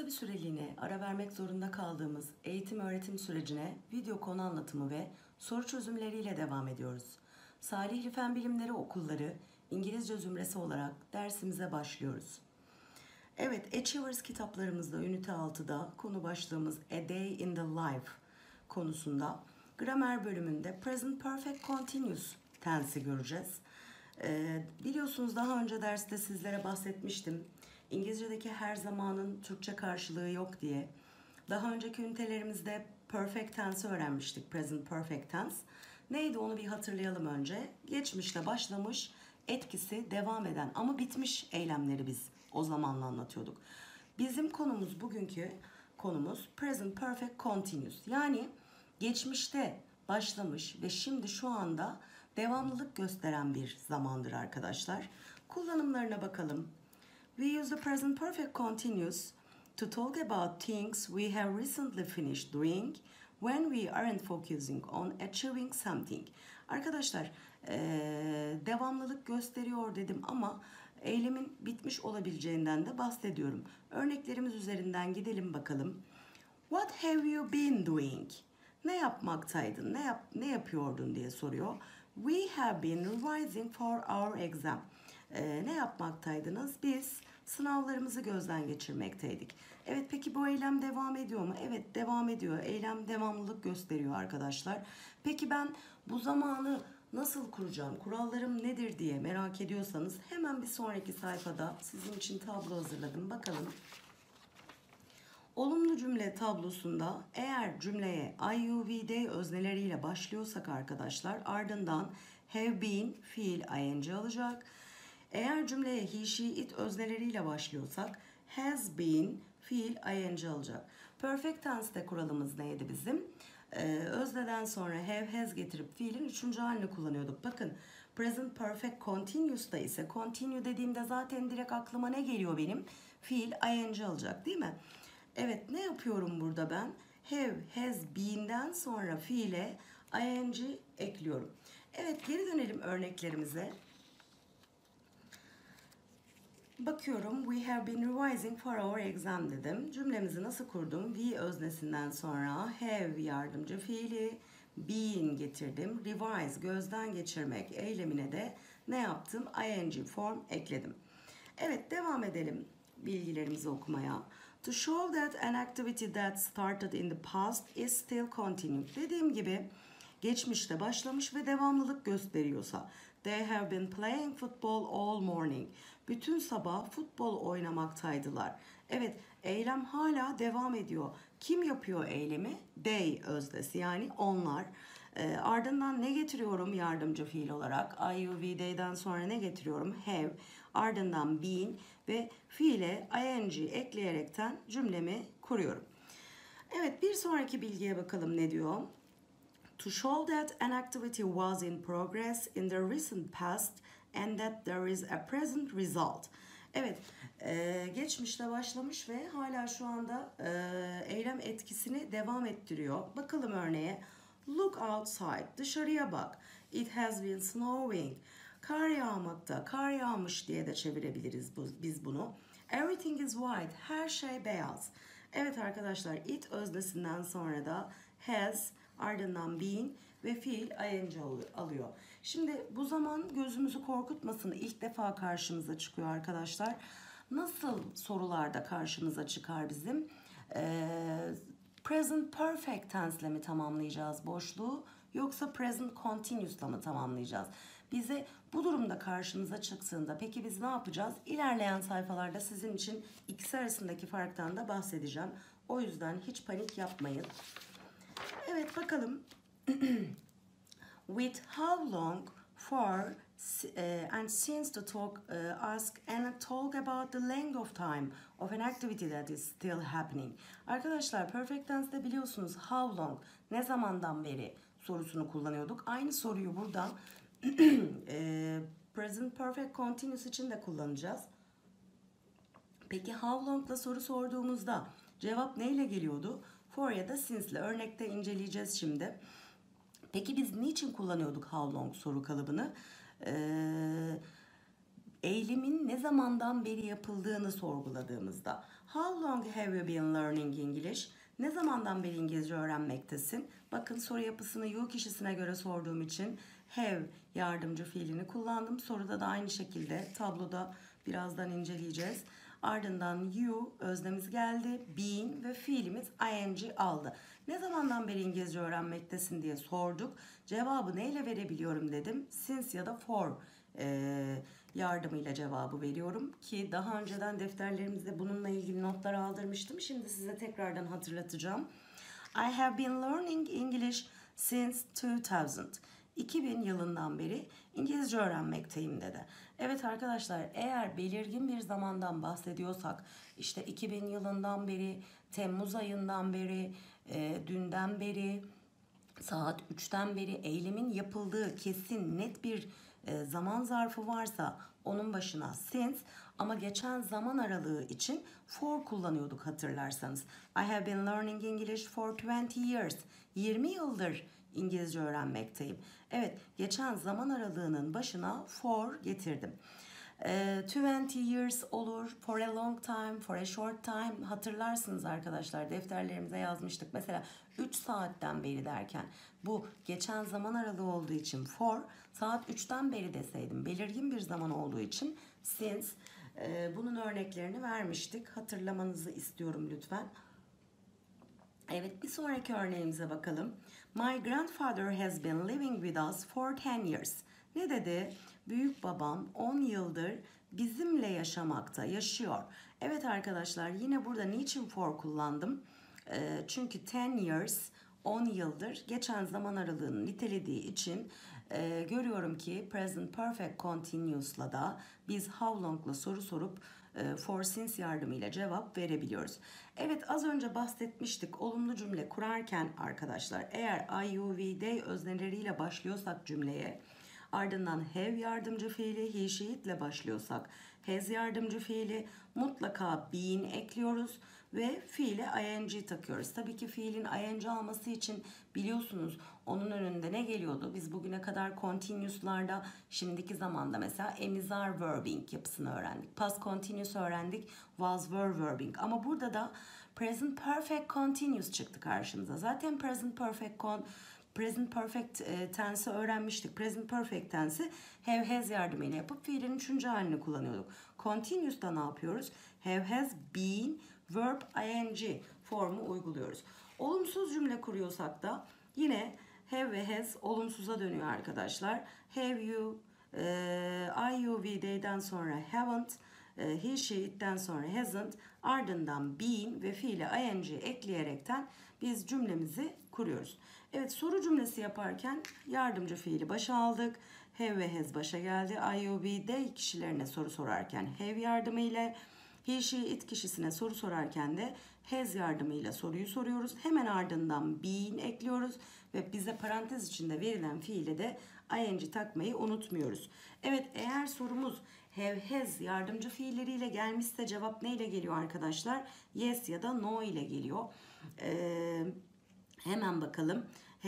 Kısa bir süreliğine ara vermek zorunda kaldığımız eğitim öğretim sürecine video konu anlatımı ve soru çözümleriyle devam ediyoruz. Salihli Fen Bilimleri Okulları İngilizce zümresi olarak dersimize başlıyoruz. Evet, Achievers kitaplarımızda ünite 6'da konu başlığımız A Day in the Life konusunda gramer bölümünde Present Perfect Continuous tense'i göreceğiz. Biliyorsunuz daha önce derste sizlere bahsetmiştim. İngilizce'deki her zamanın Türkçe karşılığı yok diye. Daha önceki ünitelerimizde perfect tense öğrenmiştik. Present perfect tense. Neydi onu bir hatırlayalım önce. Geçmişte başlamış, etkisi devam eden ama bitmiş eylemleri biz o zamanla anlatıyorduk. Bizim konumuz, bugünkü konumuz present perfect continuous. Yani geçmişte başlamış ve şimdi şu anda devamlılık gösteren bir zamandır arkadaşlar. Kullanımlarına bakalım. We use the present perfect continuous to talk about things we have recently finished doing when we aren't focusing on achieving something. Arkadaşlar devamlılık gösteriyor dedim ama eylemin bitmiş olabileceğinden de bahsediyorum. Örneklerimiz üzerinden gidelim bakalım. What have you been doing? Ne yapmaktaydın? Ne yapıyordun diye soruyor. We have been revising for our exam. Ne yapmaktaydınız? Biz sınavlarımızı gözden geçirmekteydik. Evet, peki bu eylem devam ediyor mu? Evet, devam ediyor. Eylem devamlılık gösteriyor arkadaşlar. Peki ben bu zamanı nasıl kuracağım? Kurallarım nedir diye merak ediyorsanız hemen bir sonraki sayfada sizin için tablo hazırladım. Bakalım. Olumlu cümle tablosunda eğer cümleye IUVD özneleriyle başlıyorsak arkadaşlar ardından have been fiil ing alacak. Eğer cümleye he, she, it özneleriyle başlıyorsak has been fiil ing alacak. Perfect tense'de kuralımız neydi bizim? Özneden sonra have, has getirip fiilin üçüncü halini kullanıyorduk. Bakın present perfect continuous'ta ise continue dediğimde zaten direkt aklıma ne geliyor benim? Fiil ing alacak değil mi? Evet, ne yapıyorum burada ben? Have, has, been'den sonra fiile ing ekliyorum. Evet, geri dönelim örneklerimize. Bakıyorum, we have been revising for our exam dedim. Cümlemizi nasıl kurdum? We öznesinden sonra have yardımcı fiili, been getirdim. Revise, gözden geçirmek eylemine de ne yaptım? ing form ekledim. Evet, devam edelim bilgilerimizi okumaya. To show that an activity that started in the past is still continuing. Dediğim gibi geçmişte başlamış ve devamlılık gösteriyorsa they have been playing football all morning. Bütün sabah futbol oynamaktaydılar. Evet, eylem hala devam ediyor. Kim yapıyor eylemi? They öznesi yani onlar. Ardından ne getiriyorum yardımcı fiil olarak? IUVD'den sonra ne getiriyorum? Have. Ardından been ve fiile ing ekleyerekten cümlemi kuruyorum. Evet, bir sonraki bilgiye bakalım ne diyor? To show that an activity was in progress in the recent past and that there is a present result. Evet, geçmişte başlamış ve hala şu anda eylem etkisini devam ettiriyor. Bakalım örneğe. Look outside, dışarıya bak. It has been snowing. Kar yağmakta, kar yağmış diye de çevirebiliriz biz bunu. Everything is white, her şey beyaz. Evet arkadaşlar, it öznesinden sonra da has, ardından been ve fiil ing alıyor. Şimdi bu zaman gözümüzü korkutmasın, ilk defa karşımıza çıkıyor arkadaşlar. Nasıl sorularda karşımıza çıkar bizim? Present perfect tense ile mi tamamlayacağız boşluğu yoksa present continuous ile mi tamamlayacağız? Bize bu durumda karşımıza çıktığında peki biz ne yapacağız? İlerleyen sayfalarda sizin için ikisi arasındaki farktan da bahsedeceğim. O yüzden hiç panik yapmayın. Evet, bakalım. With how long for and since to talk ask and talk about the length of time of an activity that is still happening. Arkadaşlar perfect tense'de biliyorsunuz how long, ne zamandan beri sorusunu kullanıyorduk. Aynı soruyu burada present perfect continuous için de kullanacağız. Peki how long'la soru sorduğumuzda cevap neyle geliyordu? For ya da since'le. Örnekte inceleyeceğiz şimdi. Peki biz niçin kullanıyorduk how long soru kalıbını? eylemin ne zamandan beri yapıldığını sorguladığımızda how long have you been learning English? Ne zamandan beri İngilizce öğrenmektesin? Bakın soru yapısını you kişisine göre sorduğum için have yardımcı fiilini kullandım. Soruda da aynı şekilde tabloda birazdan inceleyeceğiz. Ardından you öznemiz geldi. Been ve fiilimiz ing aldı. Ne zamandan beri İngilizce öğrenmektesin diye sorduk. Cevabı neyle verebiliyorum dedim. Since ya da for yardımıyla cevabı veriyorum ki daha önceden defterlerimizde bununla ilgili notlar aldırmıştım. Şimdi size tekrardan hatırlatacağım. I have been learning English since 2000. 2000 yılından beri İngilizce öğrenmekteyim dedi. Evet arkadaşlar, eğer belirgin bir zamandan bahsediyorsak işte 2000 yılından beri, Temmuz ayından beri, dünden beri, saat 3'ten beri eylemin yapıldığı kesin net bir zaman zarfı varsa onun başına since, ama geçen zaman aralığı için for kullanıyorduk hatırlarsanız. I have been learning English for 20 years. 20 yıldır İngilizce öğrenmekteyim. Evet, geçen zaman aralığının başına for getirdim. 20 years olur, for a long time, for a short time, hatırlarsınız arkadaşlar, defterlerimize yazmıştık. Mesela 3 saatten beri derken bu geçen zaman aralığı olduğu için for, saat 3'ten beri deseydim belirgin bir zaman olduğu için since. Bunun örneklerini vermiştik, hatırlamanızı istiyorum lütfen. Evet, bir sonraki örneğimize bakalım. My grandfather has been living with us for 10 years. Ne dedi? Büyük babam 10 yıldır bizimle yaşıyor. Evet arkadaşlar, yine burada niçin for kullandım? Çünkü 10 years, 10 yıldır geçen zaman aralığını nitelediği için görüyorum ki present perfect continuous'la da biz how long'la soru sorup for since yardımıyla cevap verebiliyoruz. Evet, az önce bahsetmiştik, olumlu cümle kurarken arkadaşlar eğer I, you, we, they özneleriyle başlıyorsak cümleye, ardından have yardımcı fiili he, she, it ile başlıyorsak has yardımcı fiili, mutlaka been ekliyoruz ve fiile ing takıyoruz. Tabii ki fiilin ing alması için biliyorsunuz onun önünde ne geliyordu? Biz bugüne kadar continuous'larda şimdiki zamanda mesela am, is, are verbing yapısını öğrendik. Past continuous öğrendik. Was, were verbing. Ama burada da present perfect continuous çıktı karşımıza. Zaten present perfect tense'i öğrenmiştik. Present perfect tense'i have, has yardımıyla yapıp fiilin 3. halini kullanıyorduk. Continuous'ta ne yapıyoruz? Have, has, been, verb, ing formu uyguluyoruz. Olumsuz cümle kuruyorsak da yine have ve has olumsuza dönüyor arkadaşlar. Have you, I, you, we, they'den sonra haven't, he, she, it'ten sonra hasn't, ardından been ve fiili ing ekleyerekten biz cümlemizi kuruyoruz. Evet, soru cümlesi yaparken yardımcı fiili başa aldık. Have ve has başa geldi. I, you, we, they kişilerine soru sorarken have yardımıyla, he, she, it kişisine soru sorarken de has yardımıyla soruyu soruyoruz. Hemen ardından been ekliyoruz ve bize parantez içinde verilen fiile de ing takmayı unutmuyoruz. Evet, eğer sorumuz have, has yardımcı fiilleriyle gelmişse cevap neyle geliyor arkadaşlar? Yes ya da no ile geliyor. Hemen bakalım.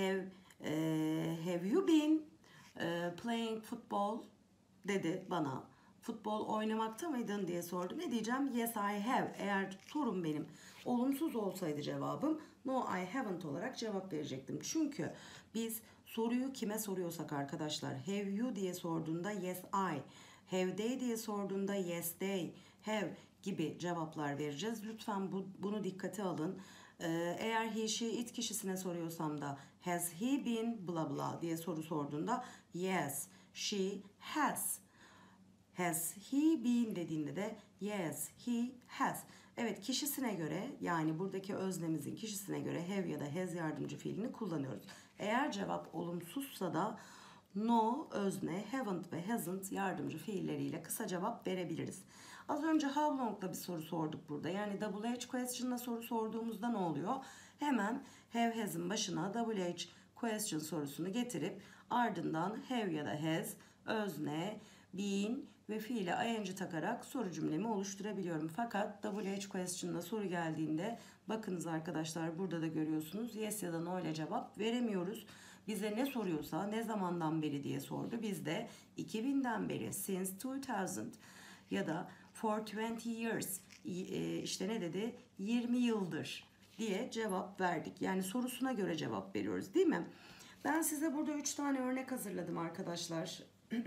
Have you been playing football dedi bana. Futbol oynamakta mıydın diye sordu. Ne diyeceğim? Yes, I have. Eğer sorum benim olumsuz olsaydı cevabım no, I haven't olarak cevap verecektim. Çünkü biz soruyu kime soruyorsak arkadaşlar, have you diye sorduğunda yes, I, have they diye sorduğunda yes, they, have gibi cevaplar vereceğiz. Lütfen bunu dikkate alın. Eğer he, she, it kişisine soruyorsam da has he been blah blah diye soru sorduğunda yes, she has. Has he been dediğinde de yes, he has. Evet, kişisine göre, yani buradaki öznemizin kişisine göre have ya da has yardımcı fiilini kullanıyoruz. Eğer cevap olumsuzsa da no, özne, haven't ve hasn't yardımcı fiilleriyle kısa cevap verebiliriz. Az önce how long'la bir soru sorduk burada. Yani WH question'la soru sorduğumuzda ne oluyor? Hemen have, has'ın başına WH question sorusunu getirip ardından have ya da has, özne, been ve fiile ing takarak soru cümlemi oluşturabiliyorum. Fakat WH question'la soru geldiğinde bakınız arkadaşlar, burada da görüyorsunuz yes ya da no ile cevap veremiyoruz. Bize ne soruyorsa ne zamandan beri diye sordu. Biz de 2000'den beri, since 2000 ya da for 20 years, işte ne dedi? 20 yıldır diye cevap verdik. Yani sorusuna göre cevap veriyoruz, değil mi? Ben size burada 3 tane örnek hazırladım arkadaşlar.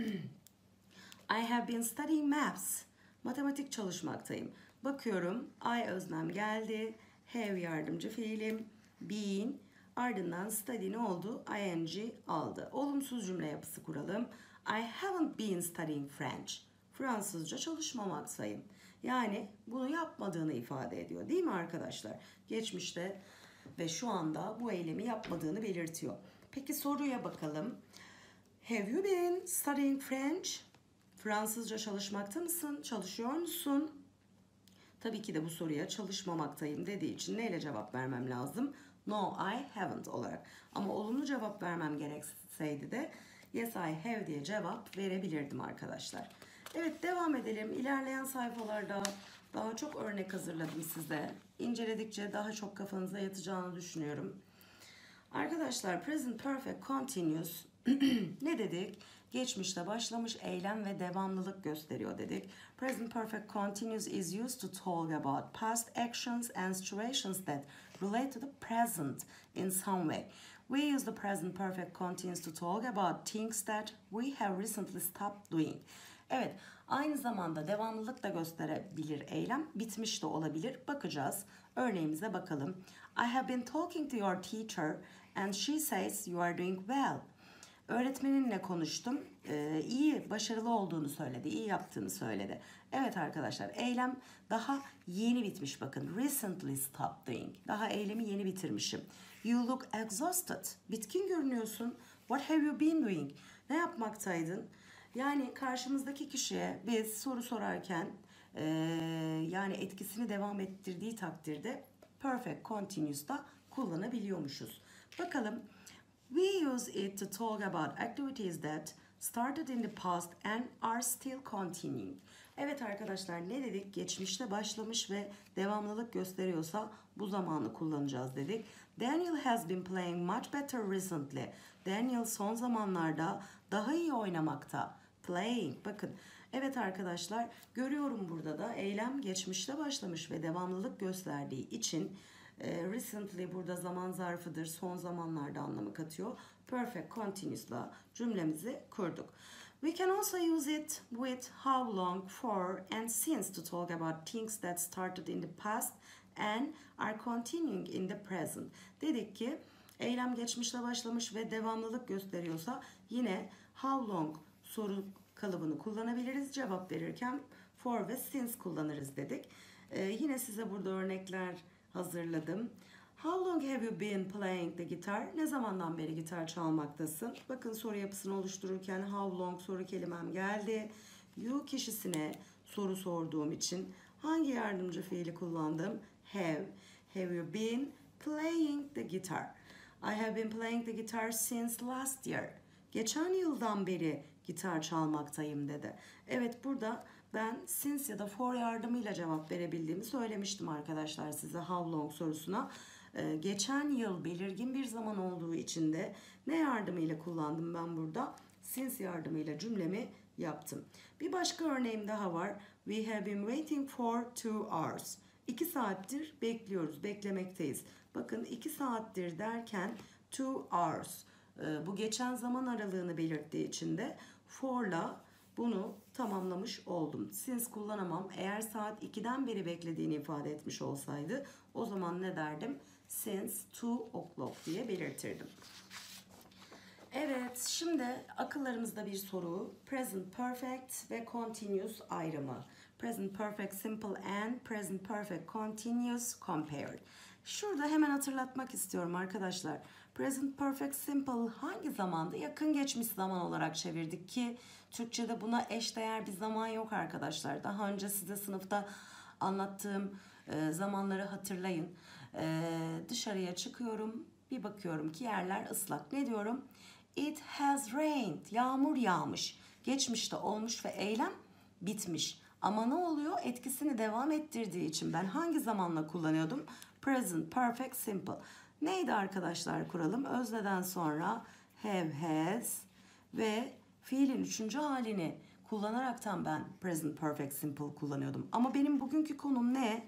I have been studying maths. Matematik çalışmaktayım. Bakıyorum. I öznem geldi. Have yardımcı fiilim. Been. Ardından study ne oldu? ing aldı. Olumsuz cümle yapısı kuralım. I haven't been studying French. Fransızca çalışmamaktayım. Yani bunu yapmadığını ifade ediyor. Değil mi arkadaşlar? Geçmişte ve şu anda bu eylemi yapmadığını belirtiyor. Peki soruya bakalım. Have you been studying French? Fransızca çalışmakta mısın? Çalışıyor musun? Tabii ki de bu soruya çalışmamaktayım dediği için neyle cevap vermem lazım? No, I haven't olarak. Ama olumlu cevap vermem gerekseydi de yes, I have diye cevap verebilirdim arkadaşlar. Evet, devam edelim. İlerleyen sayfalarda daha çok örnek hazırladım size. İnceledikçe daha çok kafanıza yatacağını düşünüyorum. Arkadaşlar, present perfect continuous ne dedik? Geçmişte başlamış eylem ve devamlılık gösteriyor dedik. Present perfect continuous is used to talk about past actions and situations that relate to the present in some way. We use the present perfect continuous to talk about things that we have recently stopped doing. Evet, aynı zamanda devamlılık da gösterebilir eylem, bitmiş de olabilir. Bakacağız. Örneğimize bakalım. I have been talking to your teacher and she says you are doing well. Öğretmeninle konuştum. İyi, başarılı olduğunu söyledi, iyi yaptığını söyledi. Evet arkadaşlar, eylem daha yeni bitmiş bakın. Recently stopped doing. Daha eylemi yeni bitirmişim. You look exhausted. Bitkin görünüyorsun. What have you been doing? Ne yapmaktaydın? Yani karşımızdaki kişiye biz soru sorarken yani etkisini devam ettirdiği takdirde perfect continuous'da kullanabiliyormuşuz. Bakalım. We use it to talk about activities that started in the past and are still continuing. Evet arkadaşlar, ne dedik? Geçmişte başlamış ve devamlılık gösteriyorsa bu zamanı kullanacağız dedik. Daniel has been playing much better recently. Daniel son zamanlarda daha iyi oynamakta. Playing. Bakın. Evet arkadaşlar, görüyorum burada da eylem geçmişte başlamış ve devamlılık gösterdiği için recently burada zaman zarfıdır. Son zamanlarda anlamı katıyor. Perfect continuous'la cümlemizi kurduk. We can also use it with how long, for and since to talk about things that started in the past and are continuing in the present. Dedik ki eylem geçmişte başlamış ve devamlılık gösteriyorsa yine how long soru kalıbını kullanabiliriz. Cevap verirken for ve since kullanırız dedik. Yine size burada örnekler hazırladım. How long have you been playing the guitar? Ne zamandan beri gitar çalmaktasın? Bakın soru yapısını oluştururken how long soru kelimem geldi. You kişisine soru sorduğum için hangi yardımcı fiili kullandım? Have. Have you been playing the guitar? I have been playing the guitar since last year. Geçen yıldan beri gitar çalmaktayım dedi. Evet, burada ben since ya da for yardımıyla cevap verebildiğimi söylemiştim arkadaşlar size how long sorusuna. Geçen yıl belirgin bir zaman olduğu için de ne yardımıyla kullandım ben burada? Since yardımıyla cümlemi yaptım. Bir başka örneğim daha var. We have been waiting for 2 hours. 2 saattir bekliyoruz, beklemekteyiz. Bakın 2 saattir derken 2 hours. Bu geçen zaman aralığını belirttiği için de for'la bunu tamamlamış oldum. Since kullanamam. Eğer saat 2'den beri beklediğini ifade etmiş olsaydı o zaman ne derdim? Since 2 o'clock diye belirtirdim. Evet, şimdi akıllarımızda bir soru. Present perfect ve continuous ayrımı. Present perfect simple and present perfect continuous compared. Şurada hemen hatırlatmak istiyorum arkadaşlar. Present perfect simple hangi zamanda? Yakın geçmiş zaman olarak çevirdik ki Türkçe'de buna eşdeğer bir zaman yok arkadaşlar. Daha önce size sınıfta anlattığım zamanları hatırlayın. Dışarıya çıkıyorum, bir bakıyorum ki yerler ıslak. Ne diyorum? It has rained. Yağmur yağmış. Geçmişte olmuş ve eylem bitmiş. Ama ne oluyor? Etkisini devam ettirdiği için ben hangi zamanla kullanıyordum? Present perfect simple. Neydi arkadaşlar kuralım? Özneden sonra have, has ve fiilin üçüncü halini kullanaraktan ben present perfect simple kullanıyordum. Ama benim bugünkü konum ne?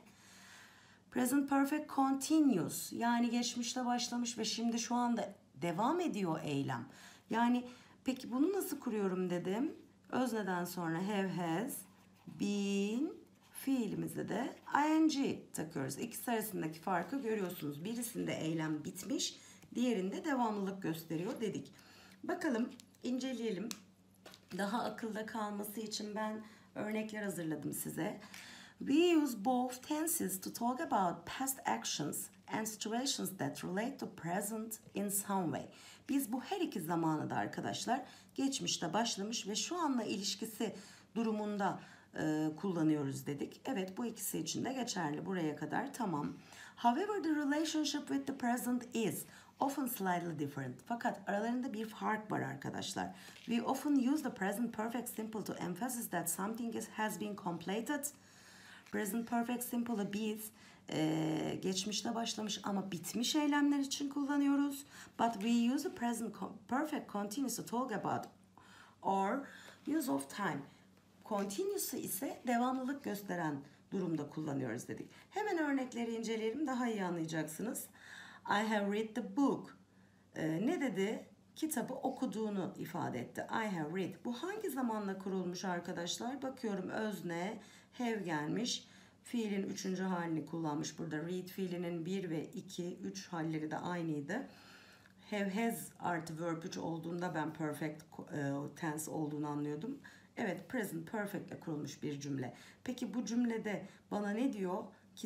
Present perfect continuous, yani geçmişte başlamış ve şimdi şu anda devam ediyor eylem. Yani peki bunu nasıl kuruyorum dedim. Özneden sonra have, has, been, fiilimize de ing takıyoruz. İkisi arasındaki farkı görüyorsunuz. Birisinde eylem bitmiş, diğerinde devamlılık gösteriyor dedik. Bakalım, inceleyelim. Daha akılda kalması için ben örnekler hazırladım size. We use both tenses to talk about past actions and situations that relate to present in some way. Biz bu her iki zamanı da arkadaşlar geçmişte başlamış ve şu anla ilişkisi durumunda kullanıyoruz dedik. Evet, bu ikisi için de geçerli. Buraya kadar tamam. However, the relationship with the present is often slightly different. Fakat aralarında bir fark var arkadaşlar. We often use the present perfect simple to emphasize that something has been completed. Present perfect simple'ı biz geçmişte başlamış ama bitmiş eylemler için kullanıyoruz. But we use the present perfect continuous to talk about or use of time. Continuous'u ise devamlılık gösteren durumda kullanıyoruz dedik. Hemen örnekleri inceleyelim, daha iyi anlayacaksınız. I have read the book. Ne dedi? Kitabı okuduğunu ifade etti. I have read. Bu hangi zamanla kurulmuş arkadaşlar? Bakıyorum, özne have gelmiş. Fiilin üçüncü halini kullanmış. Burada read fiilinin 1 ve 2, 3 halleri de aynıydı. Have, has artı verb 3 olduğunda ben perfect tense olduğunu anlıyordum. Evet, present perfect ile kurulmuş bir cümle. Peki bu cümlede bana ne diyor?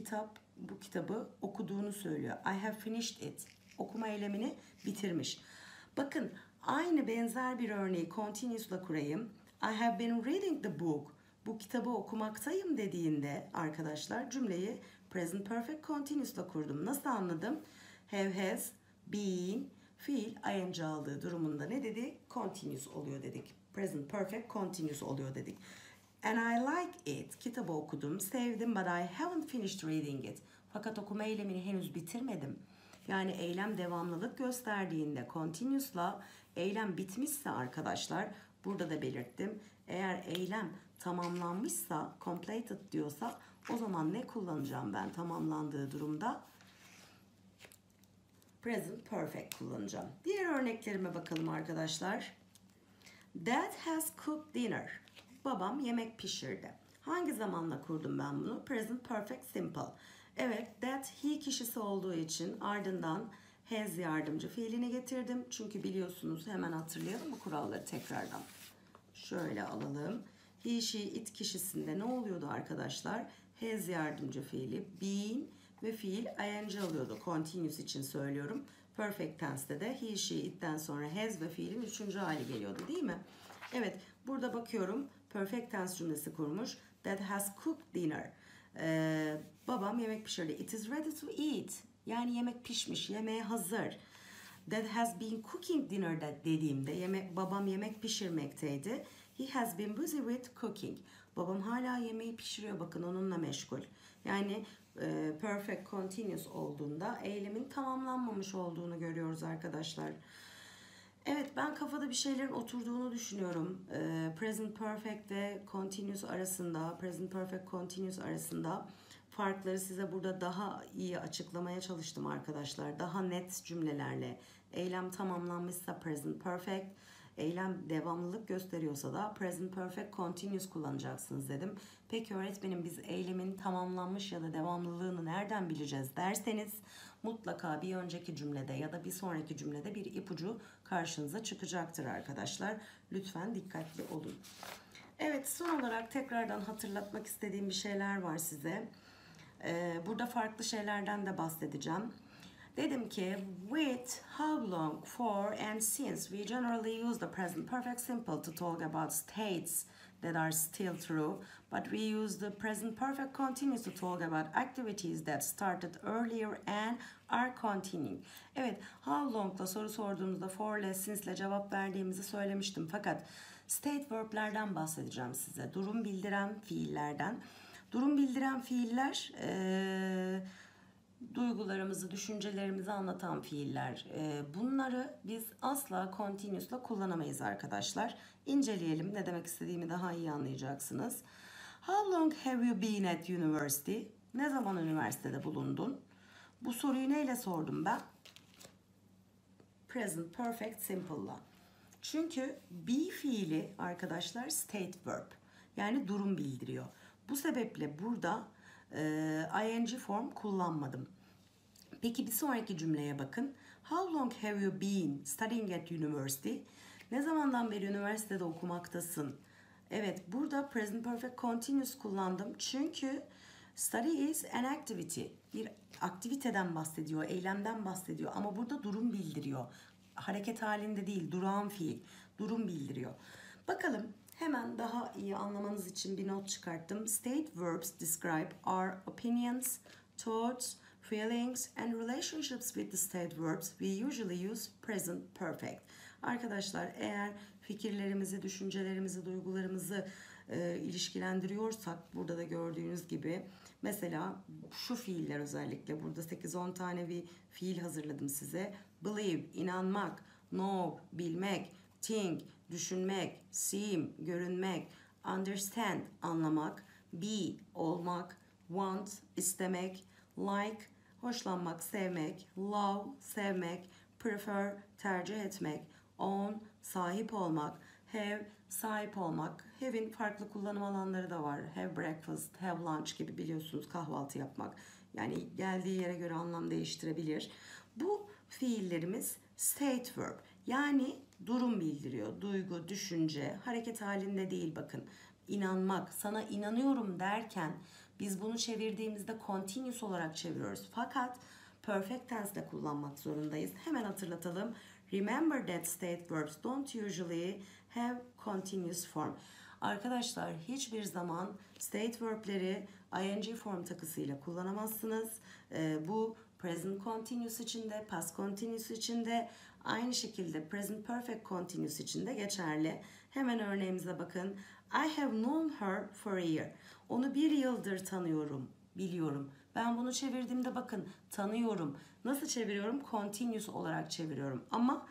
Bu kitabı okuduğunu söylüyor. I have finished it. Okuma eylemini bitirmiş. Bakın, aynı benzer bir örneği continuous ile kurayım. I have been reading the book. Bu kitabı okumaktayım dediğinde arkadaşlar cümleyi present perfect continuous ile kurdum. Nasıl anladım? Have, has, been, fiil ing aldığı durumunda ne dedi? Continuous oluyor dedik. Present perfect continuous oluyor dedik. And I like it. Kitabı okudum, sevdim, but I haven't finished reading it. Fakat okuma eylemini henüz bitirmedim. Yani eylem devamlılık gösterdiğinde continuous'la eylem bitmişse arkadaşlar, burada da belirttim. Eğer eylem tamamlanmışsa, completed diyorsa, o zaman ne kullanacağım ben tamamlandığı durumda? Present perfect kullanacağım. Diğer örneklerime bakalım arkadaşlar. Dad has cooked dinner. Babam yemek pişirdi. Hangi zamanla kurdum ben bunu? Present perfect simple. Evet, that he kişisi olduğu için ardından has yardımcı fiilini getirdim. Çünkü biliyorsunuz, hemen hatırlayalım bu kuralları tekrardan. Şöyle alalım. He, she, it kişisinde ne oluyordu arkadaşlar? Has yardımcı fiili, been ve fiil ing alıyordu. Continuous için söylüyorum. Perfect tense'de de he, she, it'ten sonra has ve fiilin üçüncü hali geliyordu değil mi? Evet, burada bakıyorum. Perfect tense cümlesi kurmuş. That has cooked dinner. Babam yemek pişirdi. It is ready to eat. Yani yemek pişmiş, yemeğe hazır. That has been cooking dinner dediğimde babam yemek pişirmekteydi. He has been busy with cooking. Babam hala yemeği pişiriyor. Bakın, onunla meşgul. Yani perfect continuous olduğunda eylemin tamamlanmamış olduğunu görüyoruz arkadaşlar. Evet, ben kafada bir şeylerin oturduğunu düşünüyorum. Present perfect ve continuous arasında, present perfect continuous arasında farkları size burada daha iyi açıklamaya çalıştım arkadaşlar. Daha net cümlelerle. Eylem tamamlanmışsa present perfect, eylem devamlılık gösteriyorsa da present perfect continuous kullanacaksınız dedim. Peki öğretmenim, biz eylemin tamamlanmış ya da devamlılığını nereden bileceğiz derseniz, mutlaka bir önceki cümlede ya da bir sonraki cümlede bir ipucu karşınıza çıkacaktır arkadaşlar. Lütfen dikkatli olun. Evet, son olarak tekrardan hatırlatmak istediğim bir şeyler var size. Burada farklı şeylerden de bahsedeceğim. Dedim ki with, how long, for and since we generally use the present perfect simple to talk about states that are still true, but we use the present perfect continuous to talk about activities that started earlier and are continuing. Evet, how long'la soru sorduğumuzda for'le, since'le cevap verdiğimizi söylemiştim. Fakat state verb'lerden bahsedeceğim size. Durum bildiren fiillerden. Durum bildiren fiiller duygularımızı, düşüncelerimizi anlatan fiiller. Bunları biz asla continuous'la kullanamayız arkadaşlar. İnceleyelim. Ne demek istediğimi daha iyi anlayacaksınız. How long have you been at university? Ne zaman üniversitede bulundun? Bu soruyu neyle sordum ben? Present Perfect Simple'la. Çünkü be fiili arkadaşlar state verb. Yani durum bildiriyor. Bu sebeple burada ing form kullanmadım. Peki bir sonraki cümleye bakın. How long have you been studying at university? Ne zamandan beri üniversitede okumaktasın? Evet, burada present perfect continuous kullandım. Çünkü study is an activity. Bir aktiviteden bahsediyor, eylemden bahsediyor. Ama burada durum bildiriyor. Hareket halinde değil, durağan fiil. Durum bildiriyor. Bakalım, hemen daha iyi anlamanız için bir not çıkarttım. State verbs describe our opinions, thoughts, feelings and relationships with the state verbs. We usually use present perfect. Arkadaşlar, eğer fikirlerimizi, düşüncelerimizi, duygularımızı ilişkilendiriyorsak, burada da gördüğünüz gibi mesela şu fiiller, özellikle burada 8-10 tane bir fiil hazırladım size. Believe, inanmak, know, bilmek, think, düşünmek, seem, görünmek, understand, anlamak, be, olmak, want, istemek, like, hoşlanmak, sevmek, love, sevmek, prefer, tercih etmek, own, sahip olmak, have, sahip olmak. Have'in farklı kullanım alanları da var. Have breakfast, have lunch gibi, biliyorsunuz, kahvaltı yapmak. Yani geldiği yere göre anlam değiştirebilir. Bu fiillerimiz state verb. Yani durum bildiriyor. Duygu, düşünce, hareket halinde değil bakın. İnanmak, sana inanıyorum derken biz bunu çevirdiğimizde continuous olarak çeviriyoruz. Fakat perfect tense de kullanmak zorundayız. Hemen hatırlatalım. Remember that state verbs don't usually have continuous form. Arkadaşlar, hiçbir zaman state verb'leri ing form takısıyla kullanamazsınız. Bu present continuous için de, past continuous için de, aynı şekilde present perfect continuous için de geçerli. Hemen örneğimize bakın. I have known her for a year. Onu bir yıldır tanıyorum, biliyorum. Ben bunu çevirdiğimde bakın, tanıyorum. Nasıl çeviriyorum? Continuous olarak çeviriyorum. Ama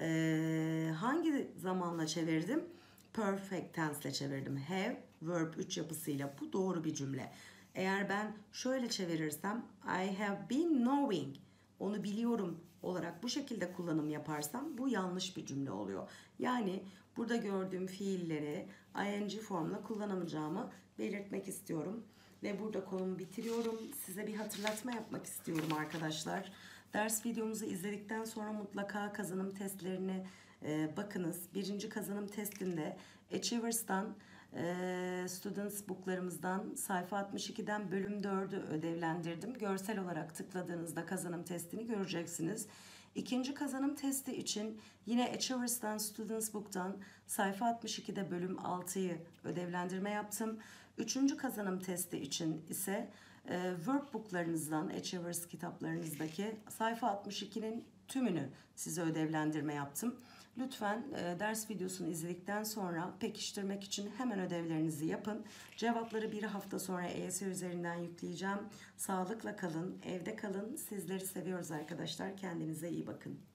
hangi zamanla çevirdim? Perfect tense ile çevirdim. Have, verb 3 yapısıyla. Bu doğru bir cümle. Eğer ben şöyle çevirirsem, I have been knowing, onu biliyorum olarak bu şekilde kullanım yaparsam, bu yanlış bir cümle oluyor. Yani burada gördüğüm fiilleri ing formla kullanamayacağımı belirtmek istiyorum. Ve burada konumu bitiriyorum. Size bir hatırlatma yapmak istiyorum arkadaşlar. Ders videomuzu izledikten sonra mutlaka kazanım testlerine bakınız. Birinci kazanım testinde Achievers'tan, Students Book'larımızdan sayfa 62'den bölüm 4'ü ödevlendirdim. Görsel olarak tıkladığınızda kazanım testini göreceksiniz. İkinci kazanım testi için yine Achievers'tan, Students Book'tan sayfa 62'de bölüm 6'yı ödevlendirme yaptım. Üçüncü kazanım testi için ise workbooklarınızdan, Achievers kitaplarınızdaki sayfa 62'nin tümünü size ödevlendirme yaptım. Lütfen ders videosunu izledikten sonra pekiştirmek için hemen ödevlerinizi yapın. Cevapları bir hafta sonra EYS üzerinden yükleyeceğim. Sağlıkla kalın, evde kalın. Sizleri seviyoruz arkadaşlar. Kendinize iyi bakın.